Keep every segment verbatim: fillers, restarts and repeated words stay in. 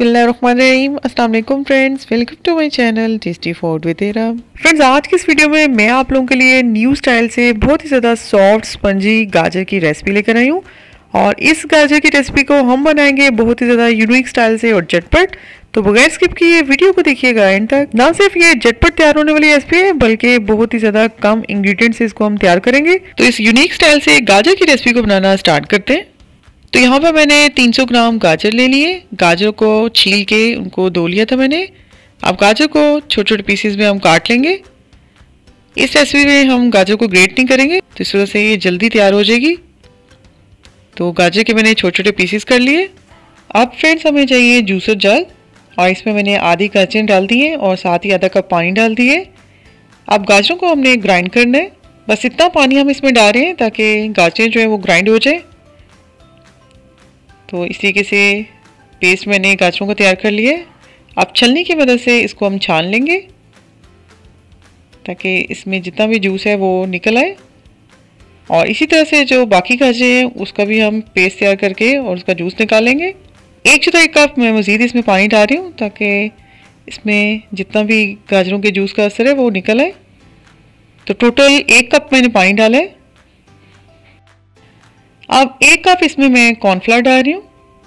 बिस्मिल्लाहिर्रहमानिर्रहीम। अस्सलाम वालेकुम friends, welcome to my channel tasty food with Ira. Friends, आज की इस वीडियो में मैं आप लोगों के लिए न्यू स्टाइल से बहुत ही ज़्यादा सॉफ्ट स्पंजी गाजर की रेसिपी लेकर आई हूँ। और इस गाजर की रेसिपी को हम बनाएंगे बहुत ही ज़्यादा यूनिक स्टाइल से और झटपट। तो बगैर स्किप किए वीडियो को देखिएगा एंड तक। ना सिर्फ ये झटपट तैयार होने वाली रेसिपी है, बल्कि बहुत ही ज़्यादा कम इंग्रेडिएंट्स से इसको हम तैयार करेंगे। तो इस यूनिक स्टाइल से गाजर की रेसिपी को बनाना स्टार्ट करते हैं। तो यहाँ पर मैंने तीन सौ ग्राम गाजर ले लिए। गाजर को छील के उनको धो लिया था मैंने। अब गाजर को छोटे छोटे पीसेस में हम काट लेंगे। इस रेसिपी में हम गाजर को ग्रेट नहीं करेंगे, तो इस वजह से ये जल्दी तैयार हो जाएगी। तो गाजर के मैंने छोटे छोटे पीसेस कर लिए। अब फ्रेंड्स, हमें चाहिए जूसर जार, और इसमें मैंने आधी गाजर डाल दी है और साथ ही आधा कप पानी डाल दिए। अब गाजरों को हमने ग्राइंड करना है। बस इतना पानी हम इसमें डाल रहे हैं ताकि गाजरें जो है वो ग्राइंड हो जाए। तो इस तरीके से पेस्ट मैंने गाजरों को तैयार कर लिया है। अब छलनी की मदद से इसको हम छान लेंगे ताकि इसमें जितना भी जूस है वो निकल आए। और इसी तरह से जो बाकी गाजरें हैं उसका भी हम पेस्ट तैयार करके और उसका जूस निकालेंगे। एक चौथाई कप मैं मज़ीद इसमें पानी डाल रही हूँ ताकि इसमें जितना भी गाजरों के जूस का असर है वो निकल आए। तो टोटल एक कप मैंने पानी डाला है। अब एक कप इसमें मैं कॉर्नफ्लावर डाल रही हूँ।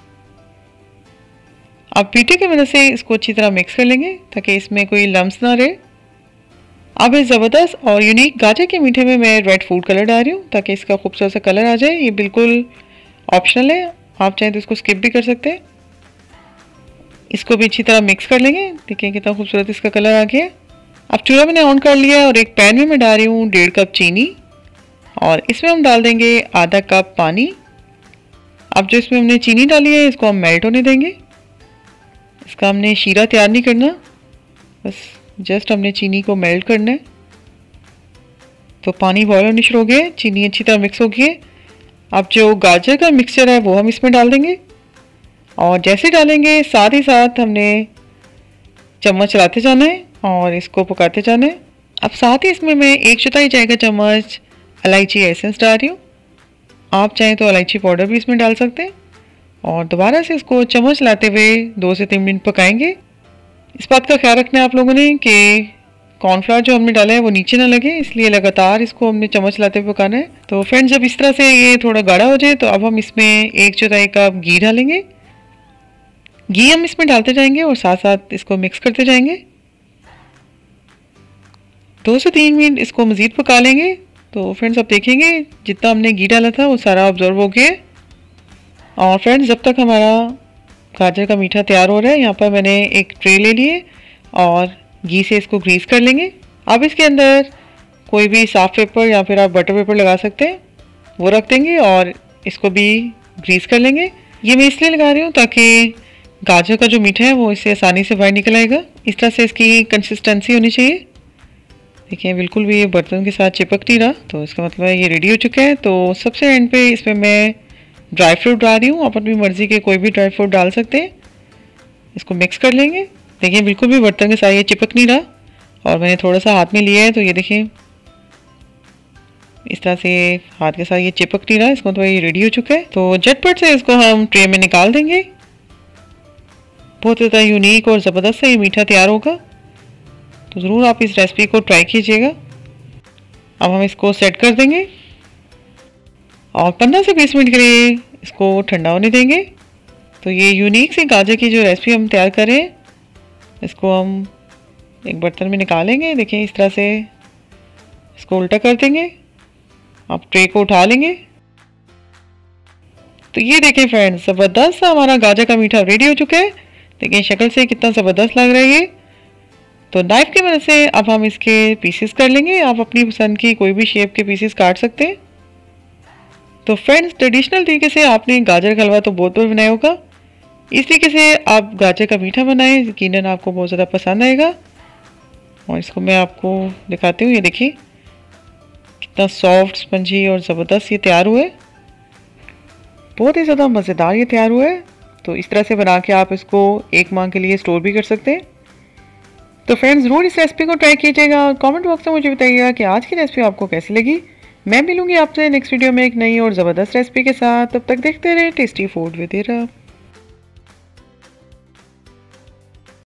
अब पीटे की मदद से इसको अच्छी तरह मिक्स कर लेंगे ताकि इसमें कोई लम्स ना रहे। अब इस ज़बरदस्त और यूनिक गाजर के मीठे में मैं रेड फूड कलर डाल रही हूँ ताकि इसका खूबसूरत सा कलर आ जाए। ये बिल्कुल ऑप्शनल है, आप चाहें तो इसको स्किप भी कर सकते हैं। इसको भी अच्छी तरह मिक्स कर लेंगे। देखिए कितना खूबसूरत इसका कलर आ गया। अब चूल्हा मैंने ऑन कर लिया और एक पैन में मैं डाल रही हूँ डेढ़ कप चीनी, और इसमें हम डाल देंगे आधा कप पानी। अब जो इसमें हमने चीनी डाली है इसको हम मेल्ट होने देंगे। इसका हमने शीरा तैयार नहीं करना, बस जस्ट हमने चीनी को मेल्ट करना है। तो पानी बॉयल होने शुरू हो गया, चीनी अच्छी तरह मिक्स हो गई है। अब जो गाजर का मिक्सचर है वो हम इसमें डाल देंगे, और जैसे डालेंगे साथ ही साथ हमने चम्मच चलाते जाना है और इसको पकाते जाना है। अब साथ ही इसमें मैं एक चौथाई चाय का चम्मच इलायची एसेंस डाल रही हूँ। आप चाहें तो इलायची पाउडर भी इसमें डाल सकते हैं। और दोबारा से इसको चम्मच लाते हुए दो से तीन मिनट पकाएंगे। इस बात का ख्याल रखना है आप लोगों ने कि कॉर्नफ्लावर जो हमने डाला है वो नीचे ना लगे, इसलिए लगातार इसको हमने चम्मच लाते हुए पकाना है। तो फ्रेंड्स, जब इस तरह से ये थोड़ा गाढ़ा हो जाए तो अब हम इसमें एक चौथाई कप घी डालेंगे। घी हम इसमें डालते जाएंगे और साथ साथ इसको मिक्स करते जाएंगे। दो से तीन मिनट इसको मज़ीद पका लेंगे। तो फ्रेंड्स, अब देखेंगे जितना हमने घी डाला था वो सारा ऑब्जर्व हो गया। और फ्रेंड्स, जब तक हमारा गाजर का मीठा तैयार हो रहा है, यहाँ पर मैंने एक ट्रे ले लिए और घी से इसको ग्रीस कर लेंगे। अब इसके अंदर कोई भी साफ पेपर या फिर आप बटर पेपर लगा सकते हैं, वो रख देंगे और इसको भी ग्रीस कर लेंगे। ये मैं इसलिए लगा रही हूँ ताकि गाजर का जो मीठा है वो इससे आसानी से बाहर निकल आएगा। इस तरह से इसकी कंसिस्टेंसी होनी चाहिए। देखिए बिल्कुल भी ये बर्तन के साथ चिपक नहीं रहा, तो इसका मतलब है ये रेडी हो चुका है। तो सबसे एंड पे इसमें मैं ड्राई फ्रूट डाल रही हूँ। आप अपनी मर्ज़ी के कोई भी ड्राई फ्रूट डाल सकते हैं। इसको मिक्स कर लेंगे। देखिए बिल्कुल भी बर्तन के साथ ये चिपक नहीं रहा, और मैंने थोड़ा सा हाथ में लिया है तो ये देखिए इस तरह से हाथ के साथ ये चिपक नहीं रहा। इसको तो ये रेडी हो चुका है। तो झटपट से इसको हम ट्रे में निकाल देंगे। बहुत ज़्यादा यूनिक और ज़बरदस्त से ये मीठा तैयार होगा, तो ज़रूर आप इस रेसिपी को ट्राई कीजिएगा। अब हम इसको सेट कर देंगे और पंद्रह से बीस मिनट के लिए इसको ठंडा होने देंगे। तो ये यूनिक सी गाजर की जो रेसिपी हम तैयार करें, इसको हम एक बर्तन में निकालेंगे। देखिए इस तरह से इसको उल्टा कर देंगे। अब ट्रे को उठा लेंगे। तो ये देखें फ्रेंड्स, ज़बरदस्त सा हमारा गाजर का मीठा रेडी हो चुका है। देखिए शक्ल से कितना ज़बरदस्त लग रहा है ये। तो नाइफ़ की मदद से अब हम इसके पीसेस कर लेंगे। आप अपनी पसंद की कोई भी शेप के पीसेस काट सकते हैं। तो फ्रेंड्स, ट्रेडिशनल तरीके से आपने गाजर का हलवा तो बहुत बार बनाया होगा। इस तरीके से आप गाजर का मीठा बनाएं, यकीनन आपको बहुत ज़्यादा पसंद आएगा। और इसको मैं आपको दिखाती हूँ। ये देखिए कितना सॉफ्ट स्पंजी और ज़बरदस्त ये तैयार हुआ है। बहुत ही ज़्यादा मज़ेदार ये तैयार हुआ है। तो इस तरह से बना के आप इसको एक माह के लिए स्टोर भी कर सकते हैं। तो फ्रेंड्स, ज़रूर इस रेसिपी को ट्राई कीजिएगा। कमेंट बॉक्स में मुझे बताइएगा कि आज की रेसिपी आपको कैसी लगी। मैं मिलूंगी आपसे नेक्स्ट वीडियो में एक नई और ज़बरदस्त रेसिपी के साथ। तब तक देखते रहे टेस्टी फूड विद इरा।